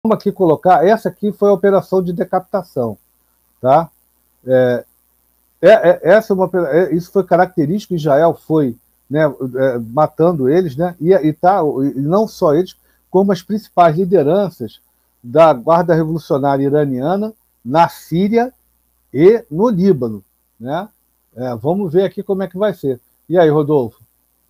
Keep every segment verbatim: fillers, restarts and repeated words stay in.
vamos aqui colocar, essa aqui foi a operação de decapitação, tá? É, é, é, essa é uma, é, isso foi característico, Israel foi, né, é, matando eles, né, e, e, tá, e não só eles, como as principais lideranças da Guarda Revolucionária Iraniana na Síria e no Líbano, né? É, vamos ver aqui como é que vai ser. E aí, Rodolfo?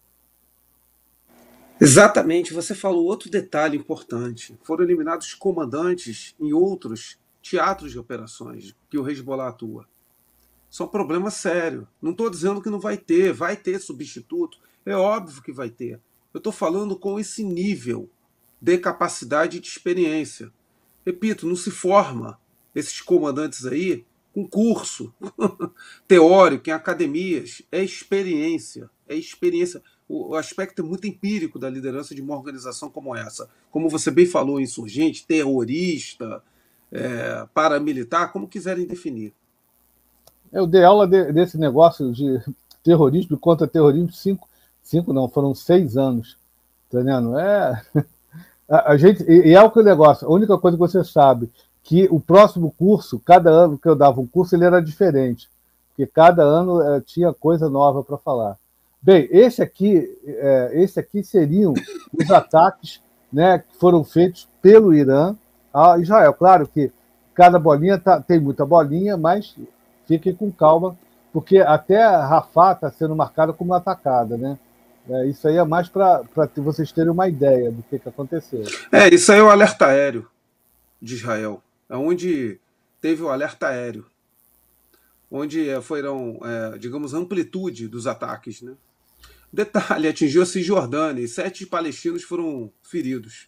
Exatamente, você falou outro detalhe importante. Foram eliminados comandantes em outros teatros de operações que o Hezbollah atua. Isso é um problema sério. Não estou dizendo que não vai ter, vai ter substituto, é óbvio que vai ter. Eu estou falando com esse nível de capacidade e de experiência. Repito, não se forma esses comandantes aí com curso teórico em academias, é experiência, é experiência. O aspecto é muito empírico da liderança de uma organização como essa. Como você bem falou, insurgente, terrorista, é, paramilitar, como quiserem definir. Eu dei aula de, desse negócio de terrorismo e contra-terrorismo cinco, cinco não, foram seis anos, tá entendendo? É, a, a gente, e, e é o que o negócio, a única coisa que você sabe, que o próximo curso, cada ano que eu dava um curso, ele era diferente, porque cada ano é, tinha coisa nova para falar. Bem, esse aqui, é, esse aqui seriam os ataques, né, que foram feitos pelo Irã a Israel. Claro que cada bolinha tá, tem muita bolinha, mas fiquem com calma, porque até a Rafah está sendo marcada como atacada, né? É, isso aí é mais para vocês terem uma ideia do que, que aconteceu. É, isso aí é o alerta aéreo de Israel. É onde teve o alerta aéreo. Onde foram, é, digamos, amplitude dos ataques, né? Detalhe, atingiu a Cisjordânia e sete palestinos foram feridos.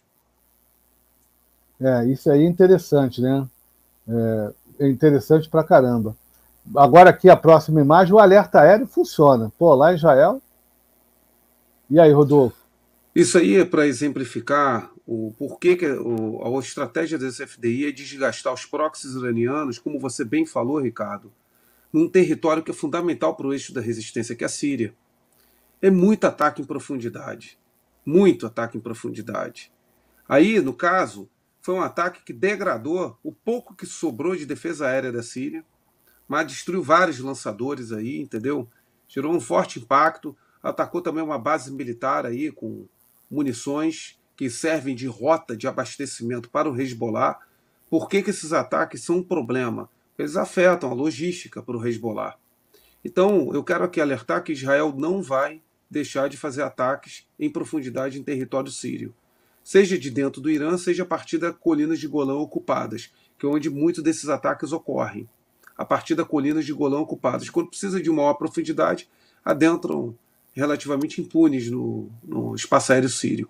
É, isso aí é interessante, né? É, é interessante pra caramba. Agora aqui a próxima imagem, o alerta aéreo funciona. Pô, lá em Israel. E aí, Rodolfo? Isso aí é para exemplificar o porquê que o, a estratégia desse F D I é desgastar os proxies iranianos, como você bem falou, Ricardo, num território que é fundamental para o eixo da resistência, que é a Síria. É muito ataque em profundidade. Muito ataque em profundidade. Aí, no caso, foi um ataque que degradou o pouco que sobrou de defesa aérea da Síria, mas destruiu vários lançadores aí, entendeu? Gerou um forte impacto, atacou também uma base militar aí com munições que servem de rota de abastecimento para o Hezbollah. Por que, que esses ataques são um problema? Eles afetam a logística para o Hezbollah. Então, eu quero aqui alertar que Israel não vai deixar de fazer ataques em profundidade em território sírio, seja de dentro do Irã, seja a partir das colinas de Golã ocupadas, que é onde muitos desses ataques ocorrem. A partir das colinas de Golã ocupadas. Quando precisa de maior profundidade, adentram relativamente impunes no, no espaço aéreo sírio.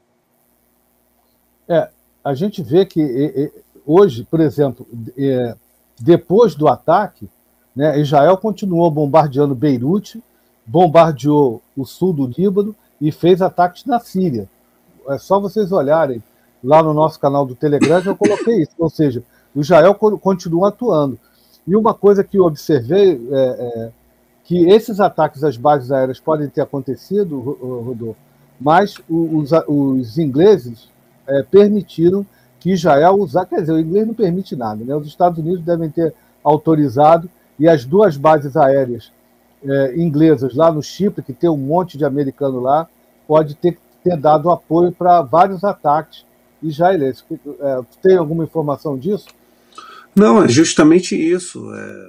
É, a gente vê que é, é, hoje, por exemplo, é, depois do ataque, né, Israel continuou bombardeando Beirute, bombardeou o sul do Líbano e fez ataques na Síria. É só vocês olharem lá no nosso canal do Telegram que eu coloquei isso. Ou seja, o Israel continua atuando. E uma coisa que eu observei é, é que esses ataques às bases aéreas podem ter acontecido, Rodolfo, mas os, os ingleses é, permitiram que Israel usar, quer dizer, o inglês não permite nada, né? Os Estados Unidos devem ter autorizado e as duas bases aéreas é, inglesas lá no Chipre, que tem um monte de americano lá, pode ter, ter dado apoio para vários ataques israelenses. É, tem alguma informação disso? Não, é justamente isso. É,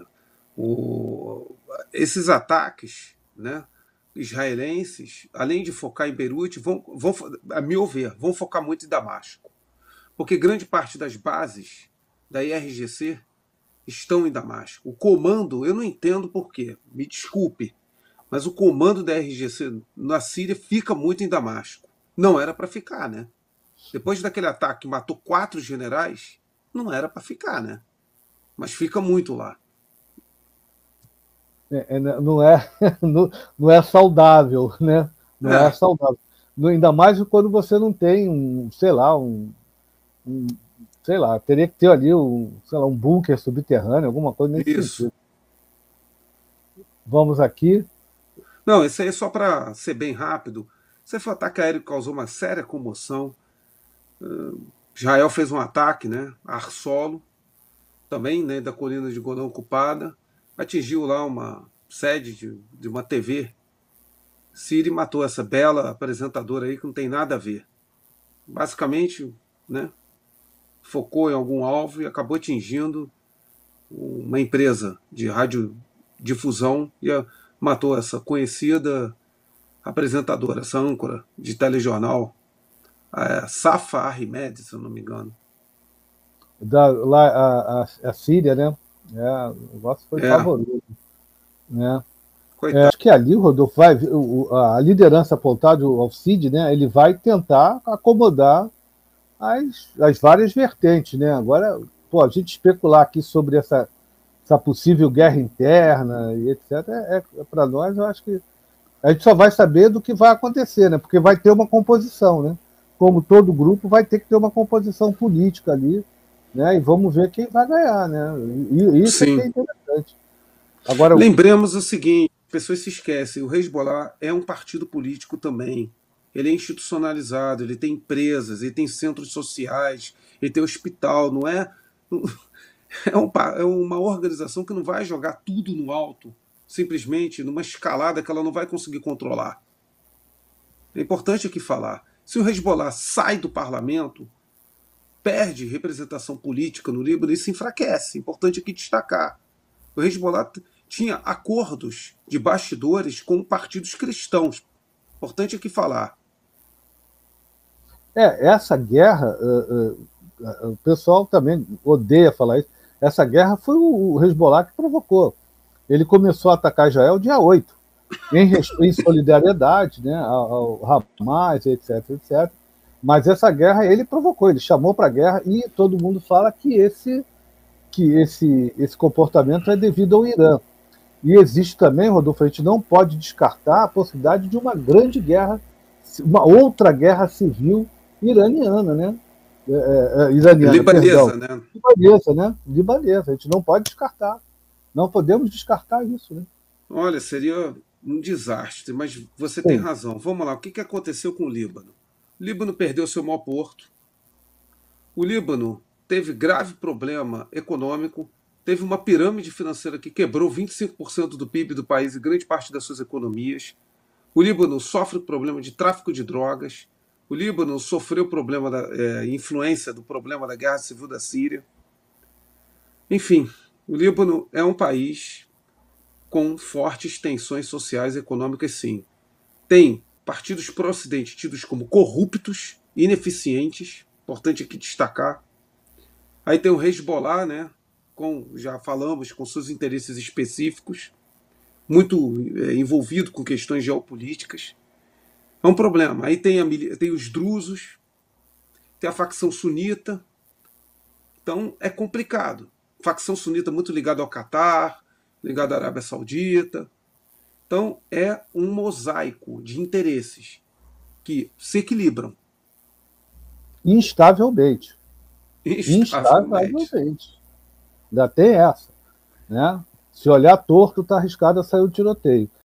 o, esses ataques, né, israelenses, além de focar em Beirute, vão, vão, a meu ver, vão focar muito em Damasco. Porque grande parte das bases da I R G C estão em Damasco. O comando, eu não entendo por quê, me desculpe, mas o comando da I R G C na Síria fica muito em Damasco. Não era para ficar, né? Depois daquele ataque que matou quatro generais, não era para ficar, né? Mas fica muito lá. É, é, não, é, não, não é saudável, né? Não é É, saudável. Ainda mais quando você não tem um, sei lá, um, um sei lá, teria que ter ali um, sei lá, um bunker subterrâneo, alguma coisa nesse isso. sentido. Vamos aqui. Não, isso aí é só para ser bem rápido. Esse ataque aéreo causou uma séria comoção. Israel fez um ataque, né, ar solo, também, né, da colina de Golã ocupada, atingiu lá uma sede de, de uma T V síria e matou essa bela apresentadora aí que não tem nada a ver. Basicamente, né, focou em algum alvo e acabou atingindo uma empresa de radiodifusão e matou essa conhecida apresentadora, essa âncora de telejornal, a Safa Ahmed, se eu não me engano. Da, lá, a, a, a Síria, né? É, o negócio foi É, pavoroso. Né? É, coitado. acho que ali, Rodolfo, vai, o, a liderança apontada ao Cid, né? Ele vai tentar acomodar as, as várias vertentes, né? Agora, pô, a gente especular aqui sobre essa, essa possível guerra interna e etcétera, é, é, para nós, eu acho que a gente só vai saber do que vai acontecer, né? Porque vai ter uma composição, né? Como todo grupo, vai ter que ter uma composição política ali, né? E vamos ver quem vai ganhar, né? E isso é que é Sim. interessante. Agora, Lembremos o seguinte, as pessoas se esquecem, o Hezbollah é um partido político também. Ele é institucionalizado, ele tem empresas, ele tem centros sociais, ele tem hospital, não é? É, um, é uma organização que não vai jogar tudo no alto, simplesmente numa escalada que ela não vai conseguir controlar. É importante aqui falar. Se o Hezbollah sai do parlamento, perde representação política no Líbano e se enfraquece. É importante aqui destacar. O Hezbollah tinha acordos de bastidores com partidos cristãos. Importante aqui falar. É, essa guerra, uh, uh, o pessoal também odeia falar isso, essa guerra foi o Hezbollah que provocou. Ele começou a atacar Israel dia oito, em, em solidariedade, né, ao, ao Hamas, etc, etcétera. Mas essa guerra ele provocou, ele chamou para a guerra e todo mundo fala que esse, que esse, esse comportamento é devido ao Irã. E existe também, Rodolfo, a gente não pode descartar a possibilidade de uma grande guerra, uma outra guerra civil iraniana, né? É, é, iraniana, Libanesa, perdão. né? Libanesa, né? Libanesa, a gente não pode descartar. Não podemos descartar isso, né? Olha, seria um desastre, mas você Sim. tem razão. Vamos lá, o que aconteceu com o Líbano? O Líbano perdeu seu maior porto. O Líbano teve grave problema econômico, teve uma pirâmide financeira que quebrou vinte e cinco por cento do P I B do país e grande parte das suas economias. O Líbano sofre o problema de tráfico de drogas. O Líbano sofreu o problema da é, influência do problema da guerra civil da Síria. Enfim, o Líbano é um país com fortes tensões sociais e econômicas, sim. Tem partidos pró-Ocidente tidos como corruptos, ineficientes, importante aqui destacar. Aí tem o Hezbollah, né, com, já falamos, com seus interesses específicos, muito é, envolvido com questões geopolíticas. É um problema. Aí tem, a, tem os drusos, tem a facção sunita. Então é complicado. Facção sunita muito ligada ao Catar, ligada à Arábia Saudita. Então é um mosaico de interesses que se equilibram. Instavelmente. Instavelmente. Instavelmente. Ainda tem essa. Né? Se olhar torto, está arriscado a sair o tiroteio.